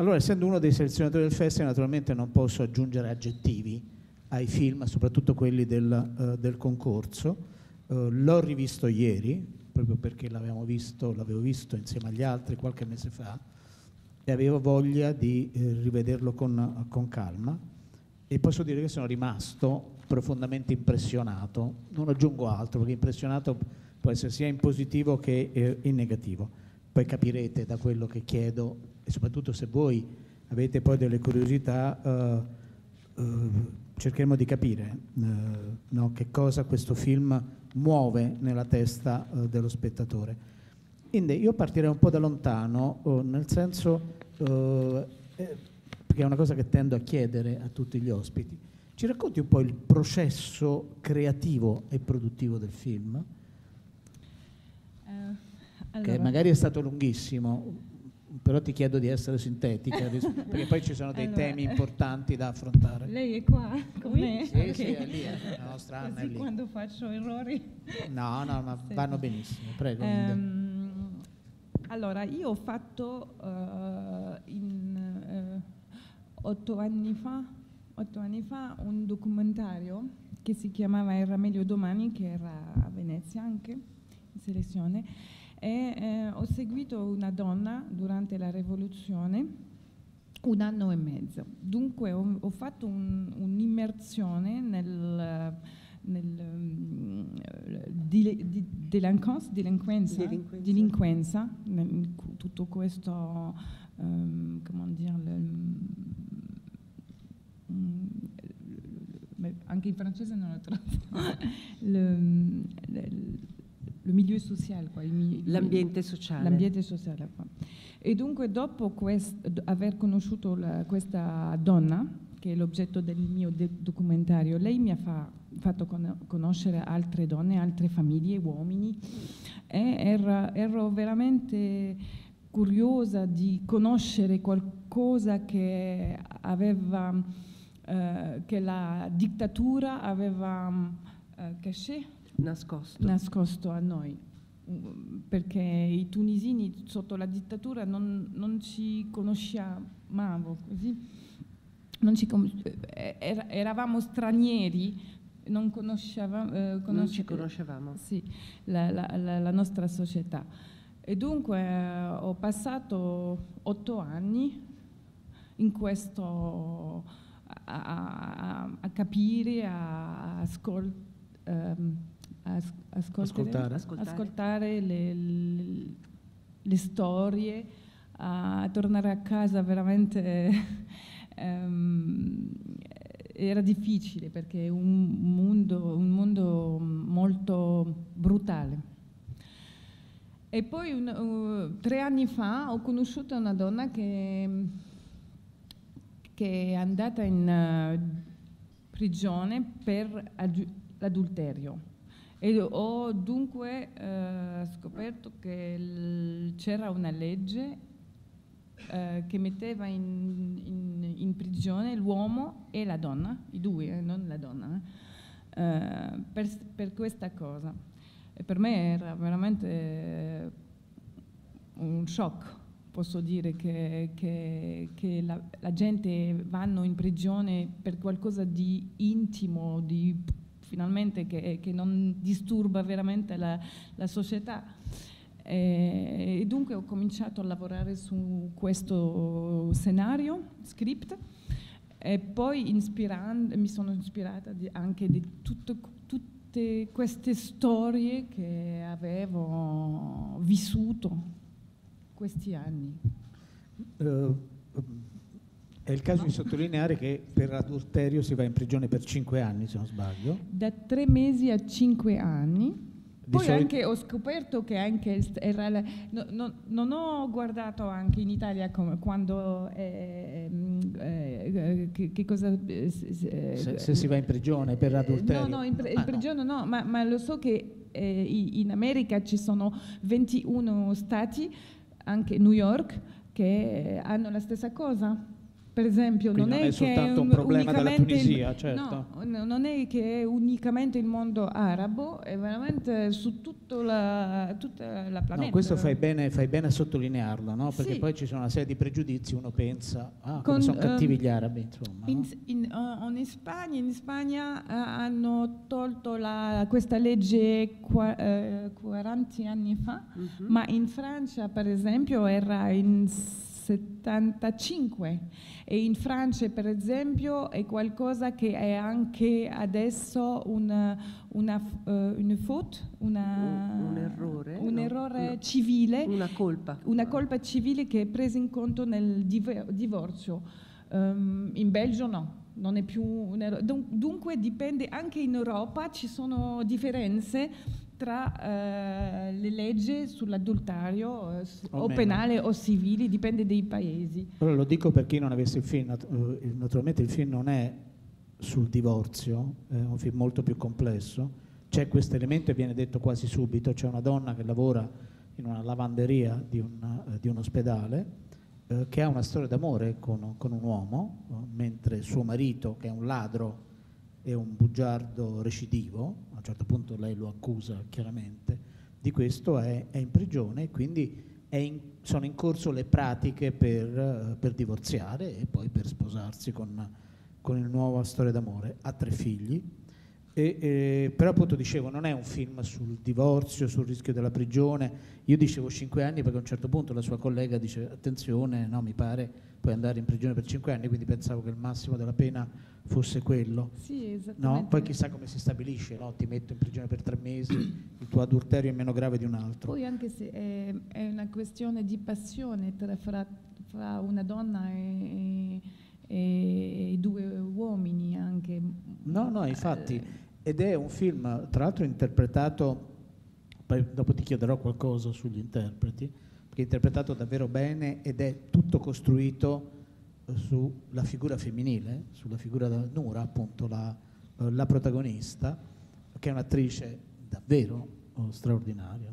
Allora, essendo uno dei selezionatori del festival, naturalmente non posso aggiungere aggettivi ai film, soprattutto quelli del concorso. L'ho rivisto ieri, proprio perché l'avevo visto insieme agli altri qualche mese fa, e avevo voglia di rivederlo con calma, e posso dire che sono rimasto profondamente impressionato. Non aggiungo altro, perché impressionato può essere sia in positivo che in negativo. Poi capirete da quello che chiedo, e soprattutto se voi avete poi delle curiosità, cercheremo di capire no, che cosa questo film muove nella testa dello spettatore. Quindi io partirei un po' da lontano, nel senso, perché è una cosa che tendo a chiedere a tutti gli ospiti. Ci racconti un po' il processo creativo e produttivo del film? Allora, che magari è stato lunghissimo, però ti chiedo di essere sintetica, perché poi ci sono dei temi importanti da affrontare. Lei è qua con me? Sì, okay. Sì, è lì, la nostra Anna è lì. Quando faccio errori? No, ma sì, vanno benissimo, prego. Allora, io ho fatto 8 anni fa un documentario che si chiamava Era meglio domani, che era a Venezia anche, in selezione, e ho seguito una donna durante la rivoluzione 1 anno e mezzo. Dunque ho fatto un'immersione delinquenza, tutto questo, come dire, anche in francese non lo trovo, il milieu sociale, l'ambiente sociale. L'ambiente sociale qua. E dunque dopo aver conosciuto questa donna, che è l'oggetto del mio documentario, lei mi ha fatto conoscere altre donne, altre famiglie, uomini, e ero veramente curiosa di conoscere qualcosa che che la dittatura aveva nascosto a noi, perché i tunisini sotto la dittatura non ci conoscevamo così, eravamo stranieri, non ci conoscevamo sì, la nostra società. E dunque ho passato 8 anni in questo a capire, a ascoltare le storie, a tornare a casa veramente era difficile, perché è un mondo molto brutale. E poi 3 anni fa ho conosciuto una donna che è andata in prigione per l'adulterio, e ho dunque scoperto che c'era una legge che metteva in prigione l'uomo e la donna, i due, non la donna, per questa cosa. E per me era veramente un shock. Posso dire che la gente vanno in prigione per qualcosa di intimo, finalmente che non disturba veramente la società. E dunque ho cominciato a lavorare su questo script, e poi mi sono ispirata anche di tutte queste storie che avevo vissuto questi anni. È il caso di sottolineare che per adulterio si va in prigione per 5 anni, se non sbaglio. Da 3 mesi a 5 anni. Poi anche ho scoperto che anche non ho guardato anche in Italia quando che cosa se si va in prigione per adulterio. No, in prigione no, ma lo so che in America ci sono 21 stati, anche New York, che hanno la stessa cosa. Per esempio, Quindi non è che soltanto un problema della unicamente Tunisia, certo. no, non è che è unicamente il mondo arabo, è veramente su tutta la planeta. No, questo fai bene a sottolinearlo, no? Perché Sì. poi ci sono una serie di pregiudizi, uno pensa, come sono cattivi gli arabi, insomma. No? In Spagna hanno tolto questa legge 40 anni fa, ma in Francia, per esempio, era in 75 e in Francia, per esempio, è qualcosa che è anche adesso una faute, un errore civile, una colpa civile che è presa in conto nel divorzio. In Belgio no. Non è più un errore. Dunque dipende, anche in Europa ci sono differenze tra le leggi sull'adulterio o penale o civili, dipende dai paesi. Allora, lo dico per chi non avesse il film, naturalmente il film non è sul divorzio, è un film molto più complesso, c'è questo elemento e viene detto quasi subito, c'è una donna che lavora in una lavanderia di un ospedale, che ha una storia d'amore con un uomo, mentre suo marito, che è un ladro e un bugiardo recidivo, a un certo punto lei lo accusa chiaramente di questo, è in prigione e quindi sono in corso le pratiche per divorziare e poi per sposarsi con il nuovo storia d'amore. Ha 3 figli, però appunto dicevo non è un film sul divorzio, sul rischio della prigione. Io dicevo 5 anni perché a un certo punto la sua collega dice attenzione, no, mi pare puoi andare in prigione per 5 anni, quindi pensavo che il massimo della pena fosse quello. Sì, esattamente. No? Poi chissà come si stabilisce, no? Ti metto in prigione per 3 mesi, il tuo adulterio è meno grave di un altro. Poi anche se è una questione di passione fra una donna e 2 uomini anche. No, infatti, ed è un film, tra l'altro interpretato, poi dopo ti chiederò qualcosa sugli interpreti, perché è interpretato davvero bene ed è tutto costruito sulla figura femminile, sulla figura di Noura, appunto la protagonista, che è un'attrice davvero straordinaria,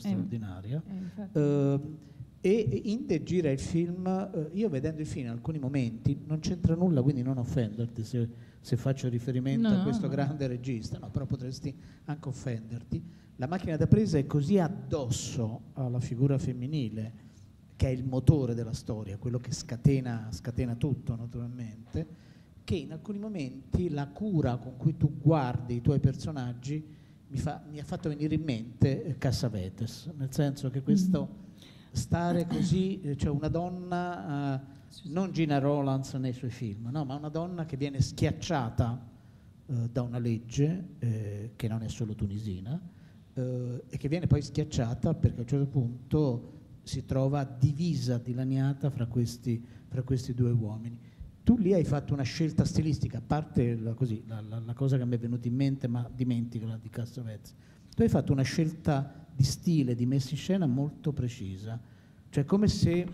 e Inde gira il film, io vedendo il film in alcuni momenti, non c'entra nulla, quindi non offenderti se faccio riferimento a questo grande regista, no, però potresti anche offenderti. La macchina da presa è così addosso alla figura femminile, che è il motore della storia, quello che scatena tutto naturalmente, che in alcuni momenti la cura con cui tu guardi i tuoi personaggi mi ha fatto venire in mente Cassavetes, nel senso che questo stare così, cioè una donna, non Gina Rowlands nei suoi film, no, ma una donna che viene schiacciata da una legge che non è solo tunisina e che viene poi schiacciata perché a un certo punto si trova divisa, dilaniata fra questi 2 uomini. Tu lì hai fatto una scelta stilistica, a parte la cosa che mi è venuta in mente, ma dimenticala, di Cassavetes. Tu hai fatto una scelta di stile, di messa in scena molto precisa, cioè come se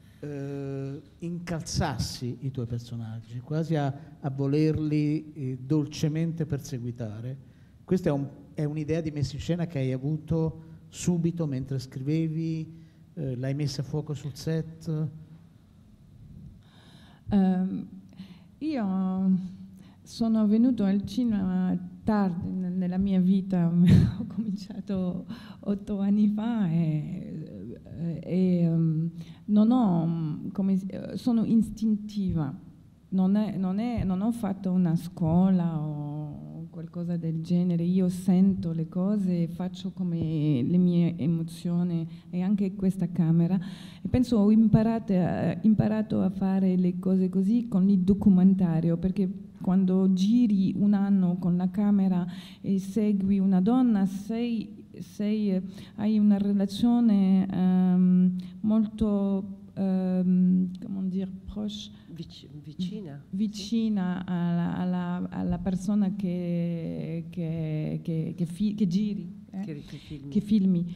incalzassi i tuoi personaggi, quasi a volerli dolcemente perseguitare. Questa è un'idea di messa in scena che hai avuto subito mentre scrivevi, l'hai messa a fuoco sul set? Io sono venuto al cinema tardi nella mia vita, ho cominciato 8 anni fa e sono istintiva, non ho fatto una scuola o qualcosa del genere, io sento le cose e faccio come le mie emozioni e anche questa camera e penso ho imparato a fare le cose così con il documentario, perché quando giri un anno con la camera e segui una donna hai una relazione molto comment dire, proche, vicina alla persona che giri, che filmi.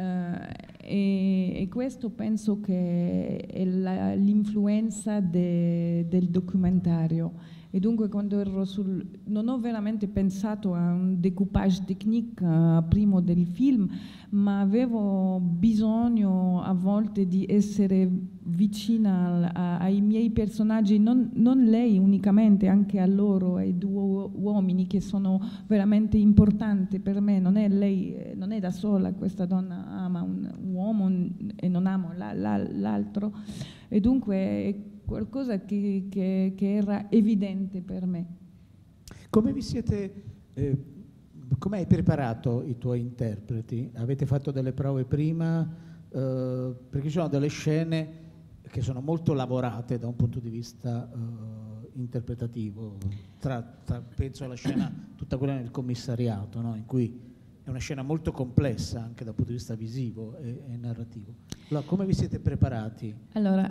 E questo penso che è l'influenza del documentario. E dunque quando ero non ho veramente pensato a un découpage technique prima del film, ma avevo bisogno a volte di essere vicina ai miei personaggi, non lei unicamente, anche a loro, ai due uomini che sono veramente importanti per me. Non è lei, non è da sola, questa donna ama un uomo e non ama l'altro, e dunque è qualcosa che era evidente per me. Come vi siete, come hai preparato i tuoi interpreti? Avete fatto delle prove prima? Perché ci sono delle scene che sono molto lavorate da un punto di vista interpretativo, penso alla scena tutta quella nel commissariato, no? In cui è una scena molto complessa anche dal punto di vista visivo e narrativo. Allora, come vi siete preparati? Allora,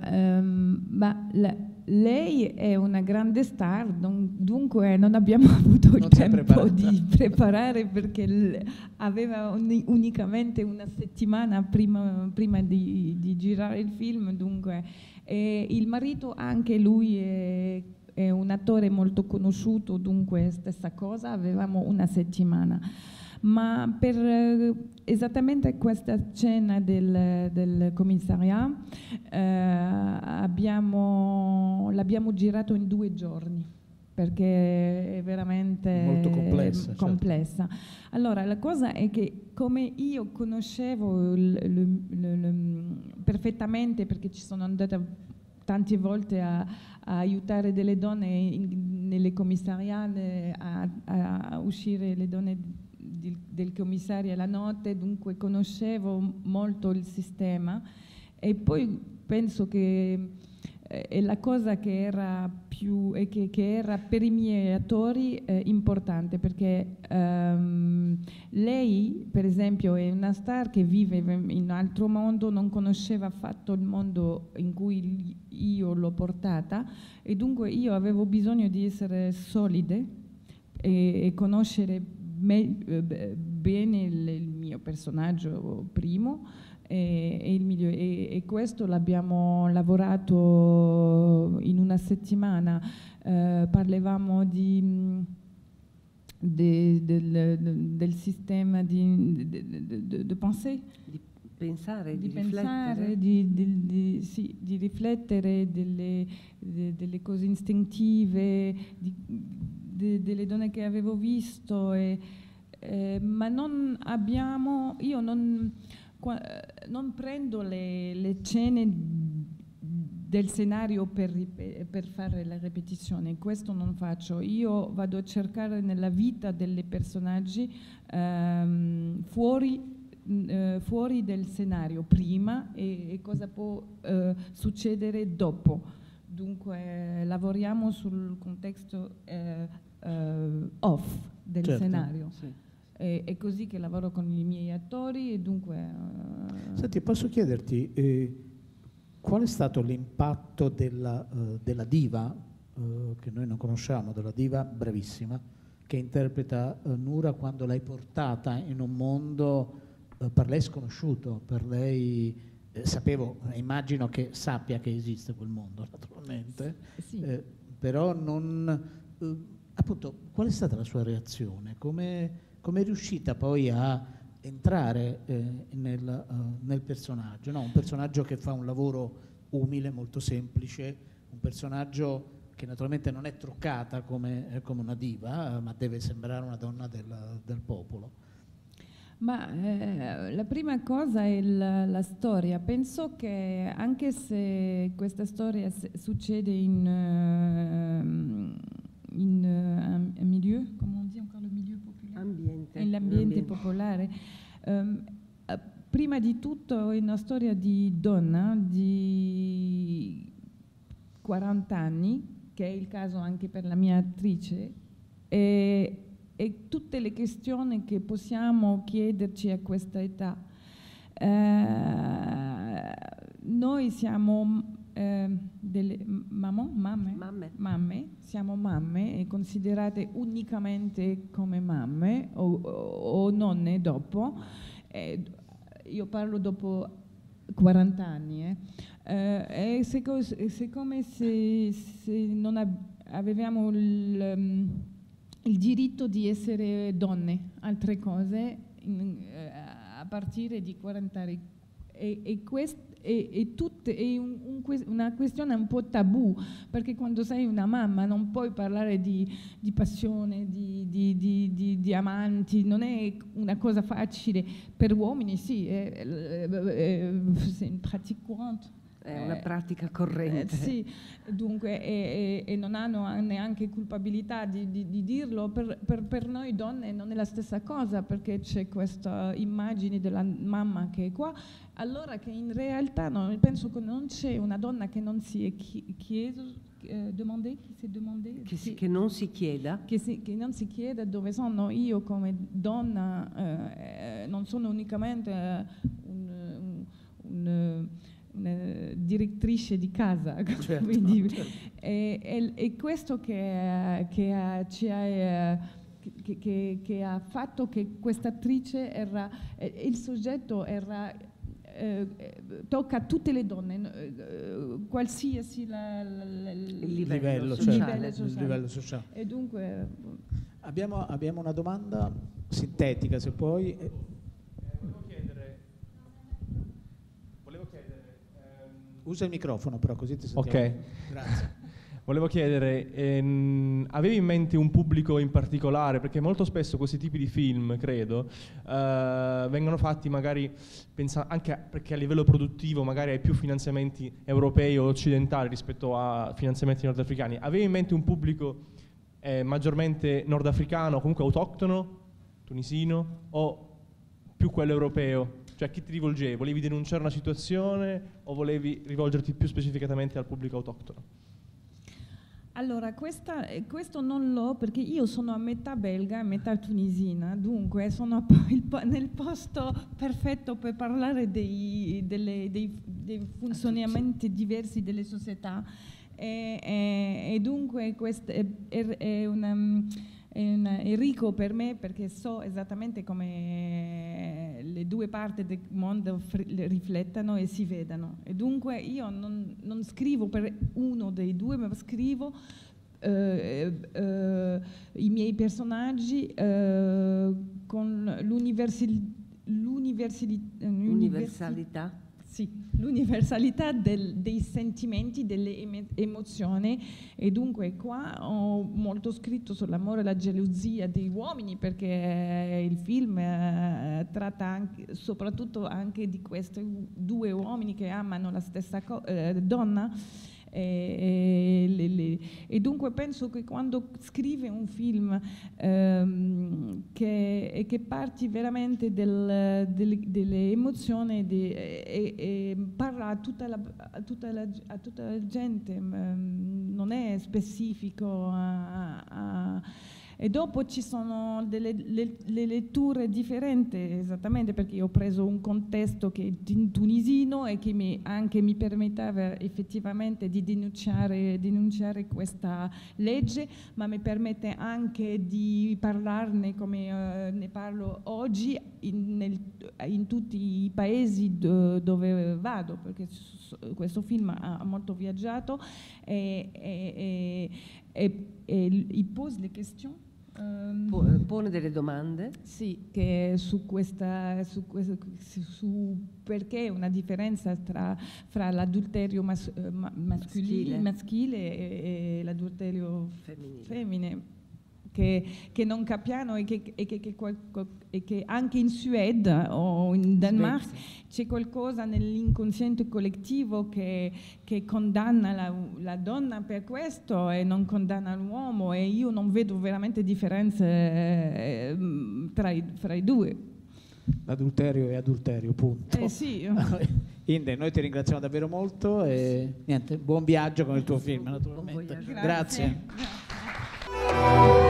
lei è una grande star, dunque non abbiamo avuto il tempo di preparare, perché aveva unicamente una settimana prima di girare il film, dunque. E il marito, anche lui è un attore molto conosciuto, dunque stessa cosa, avevamo una settimana. Ma per esattamente questa scena del commissariato l'abbiamo girato in 2 giorni, perché è veramente molto complessa. Certo. Allora, la cosa è che come io conoscevo perfettamente, perché ci sono andata tante volte a aiutare delle donne nelle commissariate, a uscire le donne del commissario la notte, dunque conoscevo molto il sistema, e poi penso che è la cosa che era che era per i miei attori importante, perché lei per esempio è una star che vive in un altro mondo, non conosceva affatto il mondo in cui io l'ho portata, e dunque io avevo bisogno di essere solide e conoscere bene il mio personaggio primo, e questo l'abbiamo lavorato in una settimana. Parlavamo del sistema di pensée, di pensare, di pensare, riflettere, di riflettere delle cose istintive, delle donne che avevo visto, ma io non prendo le scene del scenario per fare la ripetizione, questo non faccio. Io vado a cercare nella vita delle personaggi fuori del scenario prima, e cosa può succedere dopo. Dunque lavoriamo sul contesto off del scenario. Sì. È così che lavoro con i miei attori, e dunque... Senti, posso chiederti qual è stato l'impatto della diva, che noi non conosciamo, della diva bravissima, che interpreta Noura, quando l'hai portata in un mondo per lei sconosciuto, per lei... immagino che sappia che esiste quel mondo, naturalmente, sì. Però non... appunto, qual è stata la sua reazione? Come è riuscita poi a entrare nel personaggio? No? Un personaggio che fa un lavoro umile, molto semplice, un personaggio che naturalmente non è truccata come una diva, ma deve sembrare una donna del popolo. Ma la prima cosa è la storia. Penso che anche se questa storia succede in milieu, come on dit encore le milieu popolare? Nell'ambiente popolare. Prima di tutto è una storia di donna di 40 anni, che è il caso anche per la mia attrice, e tutte le questioni che possiamo chiederci a questa età. Noi siamo delle mamme, siamo mamme e considerate unicamente come mamme o nonne dopo. Io parlo dopo 40 anni. È come se non avevamo il diritto di essere donne, altre cose, a partire di 40 anni. È una questione un po' tabù, perché quando sei una mamma non puoi parlare di passione, di amanti, non è una cosa facile. Per uomini sì, è une pratique courante. È una pratica corrente. Sì, dunque, e non hanno neanche culpabilità di dirlo. Per noi donne non è la stessa cosa, perché c'è questa immagine della mamma che è qua, allora che in realtà penso che non c'è una donna che non si è chiesto, che non si chieda che non si chieda dove sono io come donna. Non sono unicamente una direttrice di casa, certo, quindi, certo. È questo che ha fatto che questa attrice era, il soggetto era, tocca a tutte le donne, qualsiasi il livello sociale. E dunque abbiamo una domanda sintetica, se puoi. Volevo chiedere Usa il microfono, però, così ti sentiamo. Ok. Grazie. Volevo chiedere, avevi in mente un pubblico in particolare? Perché molto spesso questi tipi di film, credo, vengono fatti magari, anche perché a livello produttivo magari hai più finanziamenti europei o occidentali rispetto a finanziamenti nordafricani. Avevi in mente un pubblico maggiormente nordafricano, comunque autoctono, tunisino, o più quello europeo? Cioè, a chi ti rivolgevi? Volevi denunciare una situazione o volevi rivolgerti più specificatamente al pubblico autoctono? Allora, questo non l'ho, perché io sono a metà belga, a metà tunisina, dunque sono nel posto perfetto per parlare dei funzionamenti diversi delle società. E dunque questo è ricco per me, perché so esattamente come le due parti del mondo riflettono e si vedano. E dunque io non scrivo per uno dei due, ma scrivo i miei personaggi con l'universalità. Sì, l'universalità dei sentimenti, delle emozioni, e dunque qua ho molto scritto sull'amore e la gelosia dei uomini, perché il film tratta soprattutto anche di questi due uomini che amano la stessa donna. E dunque penso che quando scrive un film che parti veramente delle emozioni e parla a tutta la gente, non è specifico e dopo ci sono le letture differenti, esattamente perché ho preso un contesto che è in tunisino e che anche mi permetteva effettivamente di denunciare questa legge, ma mi permette anche di parlarne come ne parlo oggi in tutti i paesi dove vado, perché questo film ha molto viaggiato e pose le questioni. Pone delle domande? Sì, che su perché una differenza fra l'adulterio maschile e l'adulterio femminile. Che non capiamo e che anche in Suède o in Danimarca c'è qualcosa nell'inconsciente collettivo che condanna la donna per questo e non condanna l'uomo, e io non vedo veramente differenze fra i due. L'adulterio è adulterio, punto. Sì. Inde, noi ti ringraziamo davvero molto e niente, buon viaggio con il tuo film, naturalmente. Grazie. Grazie.